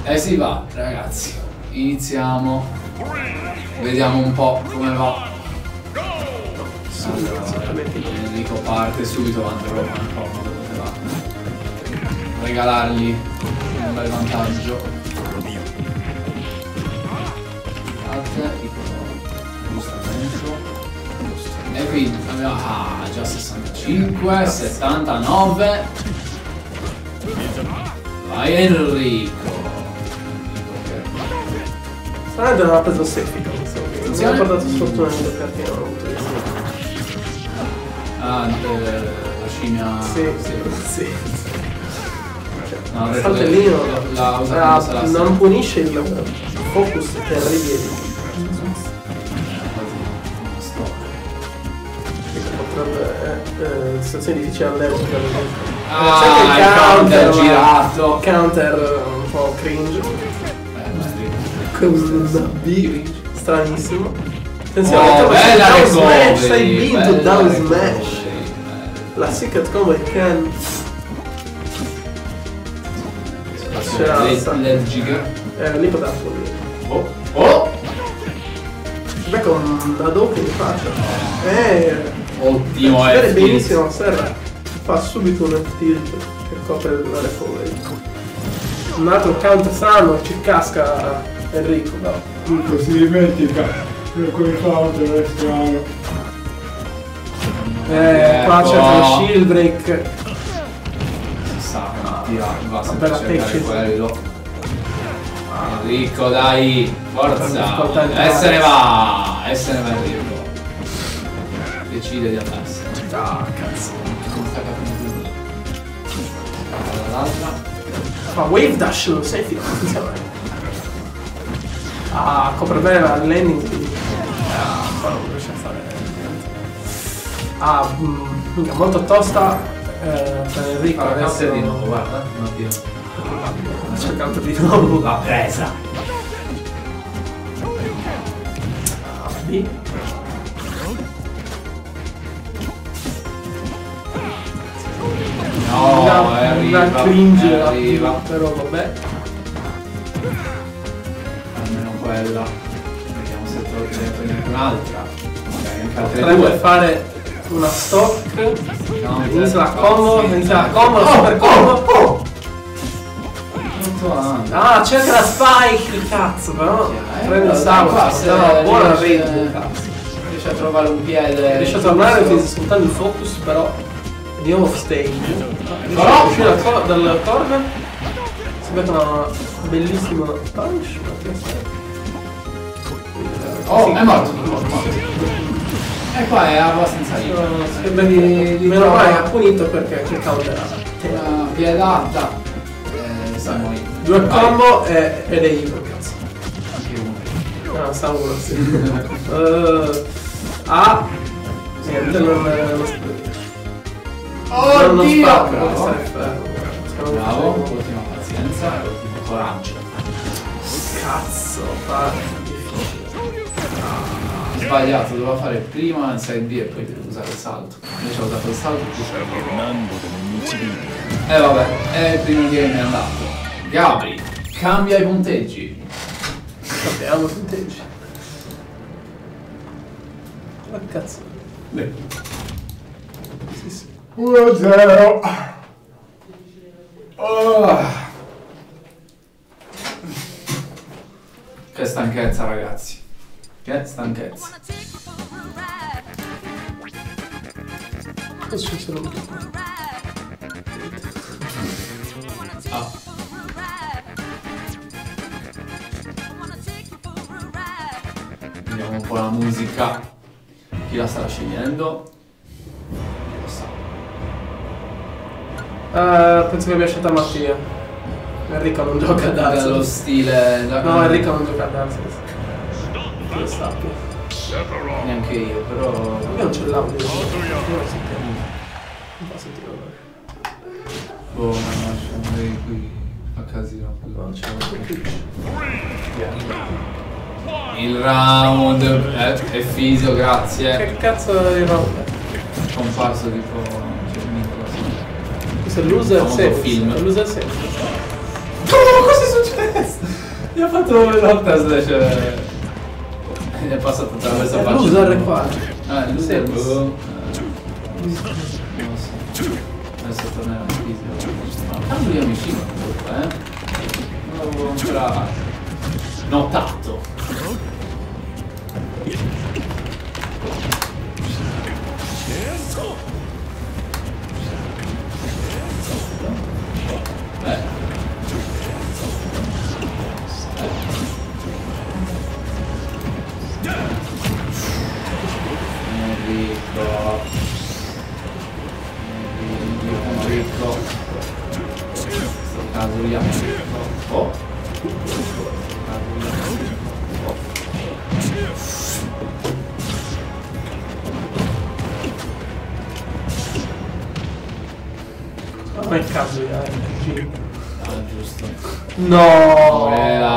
E si va, ragazzi. Iniziamo. Vediamo un po' come va. Enrico parte subito contro Roma, un po' come va. Regalargli un bel vantaggio. Giustamente. E quindi abbiamo già 65, 79. Vai Enrico. Strano non ha preso Seffico, non si è portato sfortuna perché non ho avuto il la scimmia. Sì. No, Saltellino la usa non punisce il focus che arrivi. Potrebbe situazione difficile all'epoca. C'è il counter girato. Counter un po' cringe. Con una B stranissimo. Attenzione, bella down recovery, smash, hai vinto bella down recovery, smash. La secret combo è can. Led giga. Lì poteva fallire. Oh! Beh, con una doppia in faccia. Ottimo, vede benissimo, Serra fa subito un tilt che copre la recovery. Un altro counter sano, ci casca Enrico, però. Tutto si dimentica per quel counter è strano. Qua c'è lo shield break. Si sa che tira, va sempre bella a cercare pecce. quello. Enrico, dai, forza! E se ne va Enrico. Decide di andarsene. Ah, cazzo. Non sta capendo nulla. Dall'altra. Fa wave dash lo safety, attenzione. Copre bene la landing. Qua non riesce a fare niente. Molto tosta per Enrico. Adesso di nuovo, guarda, un attimo. Ha cercato di nuovo. L'ha presa. B. No, una cringe arriva. Però vabbè. Almeno quella. Vediamo se prende un'altra. Magari anche altre Potrebbe due. fare una stock. No, Inizia la combo, la super combo. C'è anche la spike, cazzo, però. Prende il qua stava buona riesce- rate, cazzo. Riesce a trovare un piede. Riesce a tornare, utilizza soltanto il focus, però di off stage. Riesce Però- a uscire dal corner. Si mette una bellissima punch. Oh, è morto. E qua è abbastanza libero. Meno male ha punito perché che counter ha. Una piedata. Siamo in. Due combo ed è evil, cazzo. Anche uno. No, sta uno, sì. Niente, non spacca, Bravo. sta in ferro. Bravo, ottima pazienza e ottimo coraggio. Cazzo, fa Sbagliato, doveva fare prima il side B e poi usare il salto. Invece ho usato il salto più vabbè, e il primo game è andato. Gabri, cambia i punteggi. Cambiamo punteggi. Ma cazzo. Sì. 1-0. Che stanchezza, ragazzi. Che stanchezza. Cosa succede? Vediamo un po' la musica. Chi la starà scegliendo? Lo sa. Penso che abbia scelto Mattia. Enrico non gioca a darsi. Dello stile. No, Enrico non gioca a darsi. Lo sappia. Neanche io, però. Io non ce l'audio. Io non sentiamo. Non fa sentire l'audio. Boh, ma scendere qui a casino. No, c'è un Il round è fisio, grazie. Che cazzo è il round? Comparso tipo. Questo è loser Famoso sense. film. È loser sense. Cosa è successo? Mi ha fatto velotta slash. Gli è passato attraverso la faccia. Loser qua. Loser. Sì. Non so. Adesso tornerà in fisico. Tanto io vicino comunque, Non l'avevo ancora notato. Enrico. Questo caso io. Oh. Ma il caso io, Giusto. No!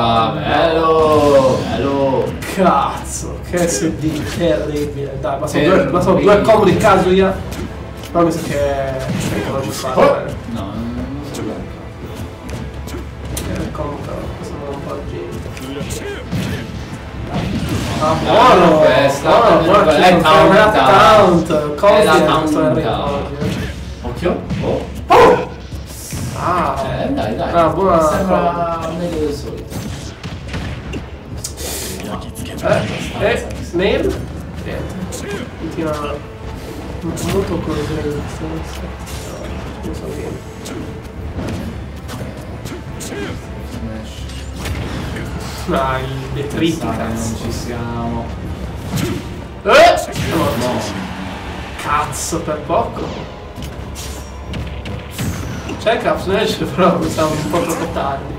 Bello! Cazzo, che SD terribile. Dai, ma sono due comodi Kazuya. Però mi sa che non ci fa. No, non so bene. Comunque, sono un po' Ah, buono! Buono, è count! È la count. Occhio? Oh! Ah! Dai. Ah, buona. Sembra meglio del solito. Snail? Niente. Continua molto così. Non so che. Dai, detriti, Non cazzo. ci siamo. No. Cazzo, per poco. C'è Caps Nash, però mi sa un po' troppo tardi.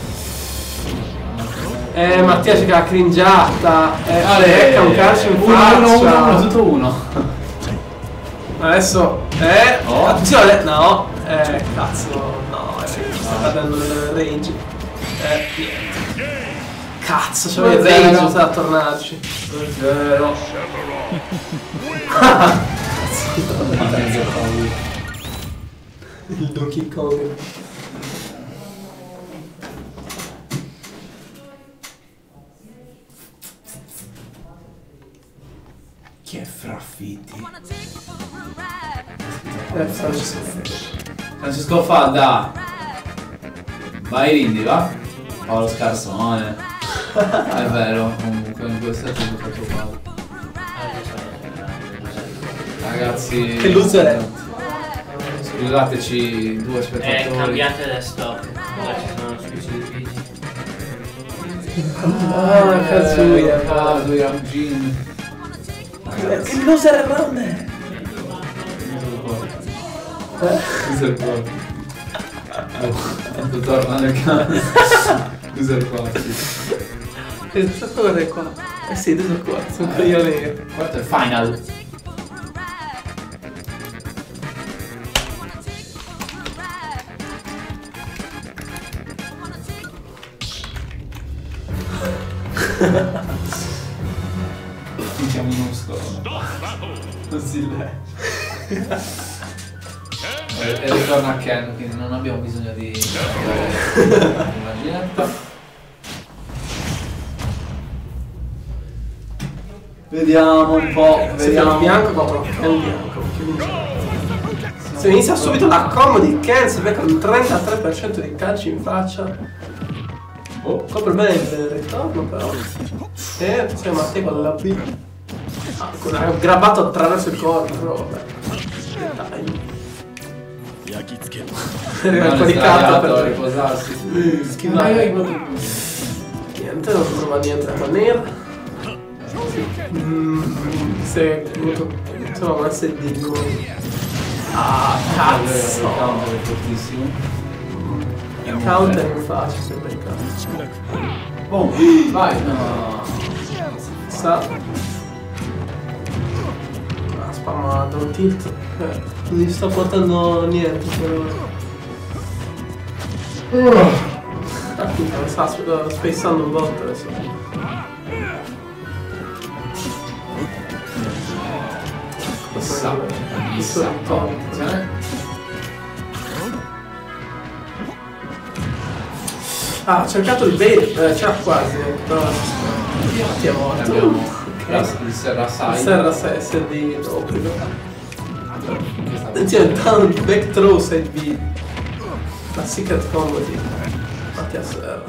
Mattia c'è che la cringiata. Ecca un calcio in faccia. Uno, tutto uno. Adesso. Oh. Attenzione. No. Cazzo. No, sta perdendo il range. Niente. Cazzo, c'è il range sta a tornarci. 0. Il Donkey Kong. Chi è Fraffiti? Francesco Fadda. Vai Rindy, va? Paolo Scarsone. È vero, comunque in questo è tutto fatto. Ragazzi. Che loser è? Scusateci, due spettatori. Cambiate le stop. Ora ci sono sui PC. Kazuya. Jin. Che loser è grande? Scusa il cuore. Tanto torna nel cane. Scusa il cuore. Questo cosa è qua? Sì, adesso qua, sono coglione. Questo è final. Minchia minuscolo. Così lei. E ritorna a Ken, quindi non abbiamo bisogno di immaginetta. Vediamo un po', vediamo. Il bianco contro Ken bianco. Se inizia subito la combo di Ken, si becca un 33% di calci in faccia. Oh, copre bene il ritorno però. Sei Matteo con la B. Ha grabbato attraverso il corpo, però vabbè. Dai. Arriva un po' di carta per riposarsi. Niente, non trova niente da manera. Se insomma un SD come. Ah, cazzo! Il counter è fortissimo. Il counter in faccia, sembra il cazzo. Boom! Vai! No! Sa. Ha spammato un tilt. Non gli sta portando niente però. Sta spacando un botto adesso. Chissà. Il suo ritorno. Ah, ho cercato il bait, c'era quasi, però ti è morto. Abbiamo Ok. il Serrasai. Serra SD proprio. Attenzione, down back throw side B. La secret combo di Mattia Serra.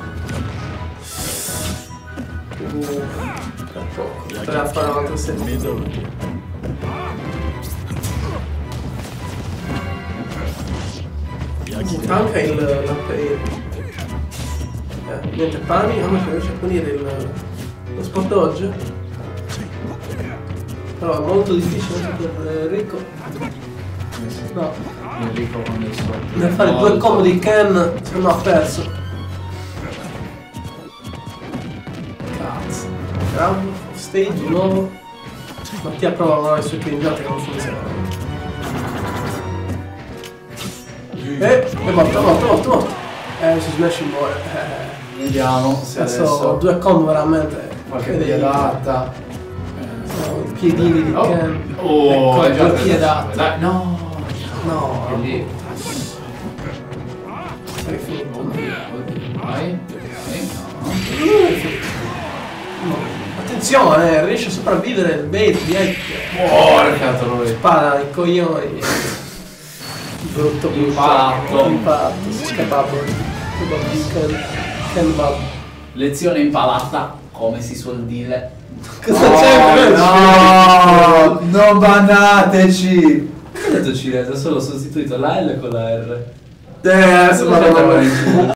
Tra poco. Poteva fare un altro side B. Anche la play. Niente pani, ma che riesce a punire lo spot dodge. Però è molto difficile anche per Rico. No. Enrico con il suo. Nel fare due combo di Ken, se no ha perso. Cazzo. Grab, off stage, di nuovo. Mattia prova i suoi pingiati che non funzionano. È morto. Si smash in muore. Vediamo se Adesso due combo veramente. qualche piedata. I piedini di Ken. Oh, è già due piedate. Dai, no. No, È lì. sei finito. Vai. Attenzione, riesce a sopravvivere il bait di Ike. Porca troia. Spara i coglioni. Brutto impatto. Scappato. Ken Bab. Lezione impalata, come si suol dire. Cosa c'è? No, non bannateci. Cosa ho detto Cilese? Solo ho sostituito la L con la R. Adesso Cosa c'entrava in